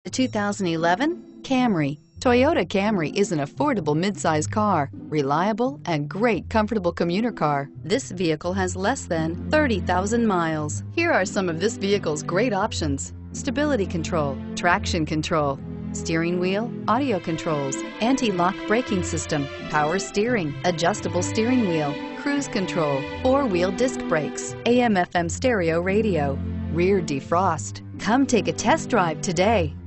The 2011 Camry. Toyota Camry is an affordable midsize car, reliable and great comfortable commuter car. This vehicle has less than 30,000 miles. Here are some of this vehicle's great options: stability control, traction control, steering wheel audio controls, anti-lock braking system, power steering, adjustable steering wheel, cruise control, four-wheel disc brakes, AM/FM stereo radio, rear defrost. Come take a test drive today.